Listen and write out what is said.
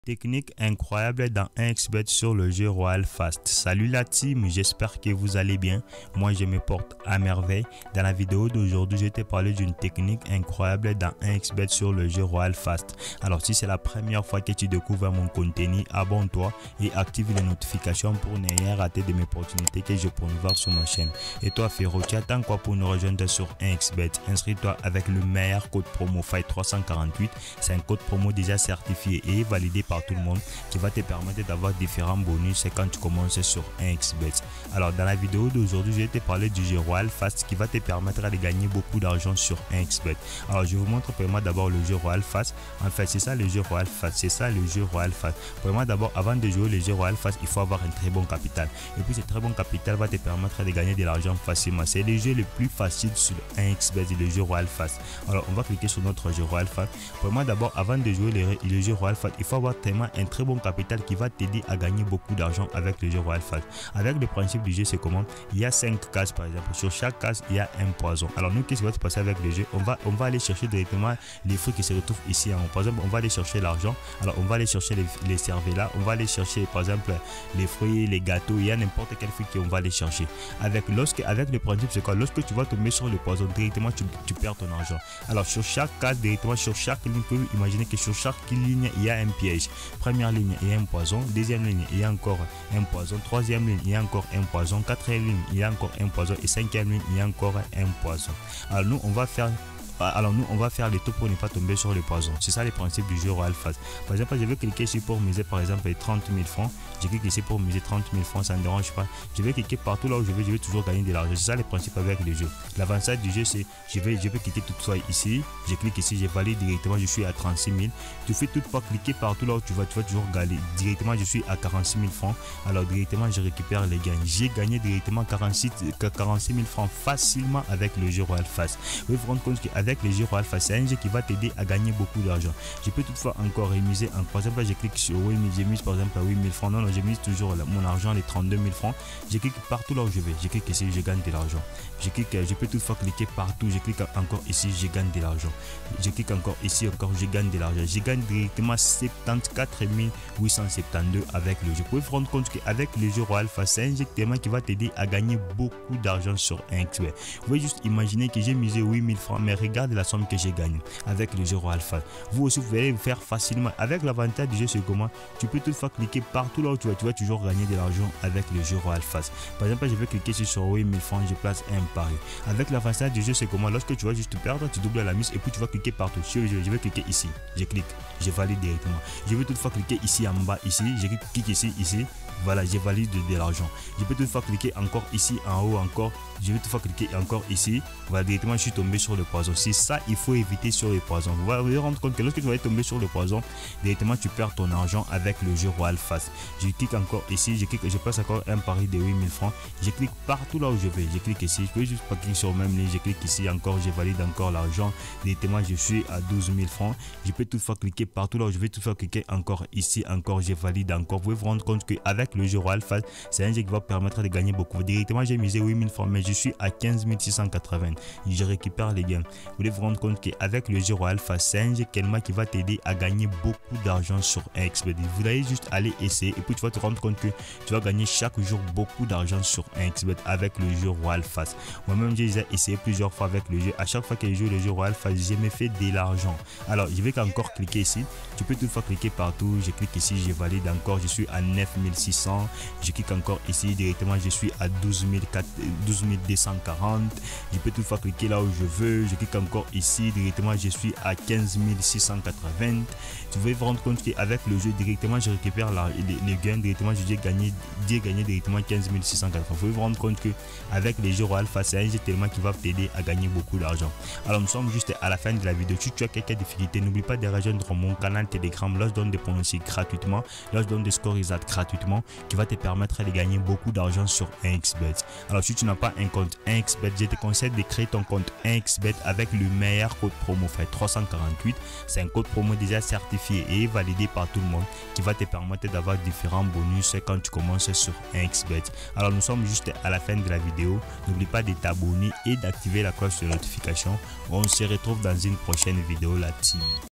Technique incroyable dans 1xBet sur le jeu Royal Fast. Salut la team, j'espère que vous allez bien. Moi je me porte à merveille. Dans la vidéo d'aujourd'hui, je vais te parler d'une technique incroyable dans 1xBet sur le jeu Royal Fast. Alors si c'est la première fois que tu découvres mon contenu, abonne-toi et active les notifications pour ne rien rater de mes opportunités que je promouvoir sur ma chaîne. Et toi Féro, tu attends quoi pour nous rejoindre sur 1xBet? Inscris-toi avec le meilleur code promo FIGHT348. C'est un code promo déjà certifié et validé par tout le monde qui va te permettre d'avoir différents bonus quand tu commences sur 1xBet. Alors dans la vidéo d'aujourd'hui, je vais te parler du jeu Royal Fast qui va te permettre de gagner beaucoup d'argent sur 1xBet. Alors je vous montre vraiment d'abord le jeu Royal Fast. En fait c'est ça le jeu Royal Fast, c'est ça le jeu Royal Fast. Vraiment d'abord, avant de jouer le jeu Royal Fast, il faut avoir un très bon capital. Et puis ce très bon capital va te permettre de gagner de l'argent facilement. C'est le jeu le plus facile sur 1xBet, le jeu Royal Fast. Alors on va cliquer sur notre jeu Royal Fast. Vraiment d'abord, avant de jouer le jeu Royal Fast, il faut avoir tellement un très bon capital qui va t'aider à gagner beaucoup d'argent avec le jeu Royal Fast. Avec le principe du jeu, c'est comment? Il y a 5 cases par exemple. Sur chaque case, il y a un poison. Alors nous, qu'est-ce qui va se passer avec le jeu? On va aller chercher directement les fruits qui se retrouvent ici en haut. Par exemple, on va aller chercher l'argent. Alors on va aller chercher les cervelas. On va aller chercher par exemple les fruits, les gâteaux. Il y a n'importe quel fruit qu'on va aller chercher. Avec le principe, c'est quoi? Lorsque tu vas tomber sur le poison, directement tu perds ton argent. Alors sur chaque case, directement sur chaque ligne, vous pouvez imaginer que sur chaque ligne, il y a un piège. Première ligne, il y a un poison. Deuxième ligne, il y a encore un poison. Troisième ligne, il y a encore un poison. Quatrième ligne, il y a encore un poison. Et cinquième ligne, il y a encore un poison. Alors nous, on va faire le tout pour ne pas tomber sur le poison. C'est ça le principe du jeu Royal Fast. Par exemple, je vais cliquer ici pour miser par exemple 30 000 francs. Je clique ici pour miser 30 000 francs, ça ne dérange pas. Je vais cliquer partout là où je vais toujours gagner de l'argent. C'est ça le principe avec le jeu. L'avantage du jeu, c'est je vais cliquer toutefois ici. Je clique ici, je valide directement, je suis à 36 000. Tu fais toutefois cliquer partout là où tu vas toujours gagner. Directement, je suis à 46 000 francs. Alors directement, je récupère les gains. J'ai gagné directement 46 000 francs facilement avec le jeu Royal Fast. Vous vous rendez compte qu'avec le jeu Royal Fast, c'est un jeu qui va t'aider à gagner beaucoup d'argent. Je peux toutefois encore remiser. Par exemple, je clique sur oui, je mise par exemple à 8 000 francs. Non, je mise toujours mon argent, les 32 000 francs. Je clique partout là où je vais. Je clique ici, je gagne de l'argent. Je peux toutefois cliquer partout. Je clique encore ici, je gagne de l'argent. Je clique encore ici, encore, je gagne de l'argent. Je gagne directement 74 872 avec le jeu. Vous pouvez vous rendre compte qu'avec le jeu Royal Fast, c'est un jeu qui va t'aider à gagner beaucoup d'argent sur 1xBet. Vous pouvez juste imaginer que j'ai misé 8 000 francs, mais regarde la somme que j'ai gagnée avec le jeu Royal Fast. Vous aussi, vous allez le faire facilement. Avec l'avantage du jeu, c'est comment? Tu peux toutefois cliquer partout là où tu vas toujours gagner de l'argent avec le jeu Royal Fast. Par exemple, je vais cliquer sur 8 000 francs, je place un pari. Avec l'avantage du jeu, c'est comment? Lorsque tu vas juste perdre, tu doubles la mise et puis tu vas cliquer partout. Je vais cliquer ici, je clique, je valide directement. Je vais toutefois cliquer ici en bas, ici, je clique ici. Voilà, je valide de l'argent. Je peux toutefois cliquer encore ici en haut, encore. Je vais toutefois cliquer encore ici. Voilà, directement, je suis tombé sur le poison. C'est ça, il faut éviter sur les poisons. Vous allez vous rendre compte que lorsque tu vas tomber sur le poison, directement, tu perds ton argent avec le jeu Royal Fast. Je clique encore ici, je passe encore un pari de 8 000 francs. Je clique partout là où je vais. Je clique ici, je peux juste pas cliquer sur même ligne. Je clique ici encore, je valide encore l'argent. Directement, je suis à 12 000 francs. Je peux toutefois cliquer partout là où je vais, toutefois cliquer encore ici, encore, je valide encore. Vous pouvez vous rendre compte qu'avec le jeu Royal Fast, c'est un jeu qui va permettre de gagner beaucoup. Directement, j'ai misé 8 000 francs, mais je suis à 15 680. Je récupère les gains. Vous voulez vous rendre compte qu'avec le jeu Royal Fast, c'est un jeu qui va t'aider à gagner beaucoup d'argent sur 1xBet. Vous allez juste aller essayer et puis tu vas te rendre compte que tu vas gagner chaque jour beaucoup d'argent sur 1xBet avec le jeu Royal Fast. Moi-même, j'ai déjà essayé plusieurs fois avec le jeu. À chaque fois que je joue le jeu Royal Fast, j'ai me fait de l'argent. Alors, je vais encore cliquer ici. Tu peux toutefois cliquer partout. Je clique ici, je valide encore. Je suis à 9 600. Je clique encore ici. Directement, je suis à 12 240. Je peux toutefois cliquer là où je veux. Je clique encore ici. Directement, je suis à 15 680. Tu vas vous rendre compte qu'avec le jeu, directement, je récupère les gains. Directement, j'ai gagné directement 15 680. Vous pouvez vous rendre compte qu'avec les jeux Royal Fast, c'est un jeu tellement qui va t'aider à gagner beaucoup d'argent. Alors, nous sommes juste à la fin de la vidéo. Si tu as quelques difficultés, n'oublie pas de rejoindre mon canal Telegram. Là, je donne des pronostics gratuitement. Là, je donne des scores exacts gratuitement qui va te permettre de gagner beaucoup d'argent sur 1xBet. Alors, si tu n'as pas un compte 1xBet, je te conseille de créer ton compte 1xBet avec le meilleur code promo FIGHT348. C'est un code promo déjà certifié et validé par tout le monde qui va te permettre d'avoir différents bonus quand tu commences sur 1xBet. Alors, nous sommes juste à la fin de la vidéo. N'oublie pas de t'abonner et d'activer la cloche de notification. On se retrouve dans une prochaine vidéo, la team.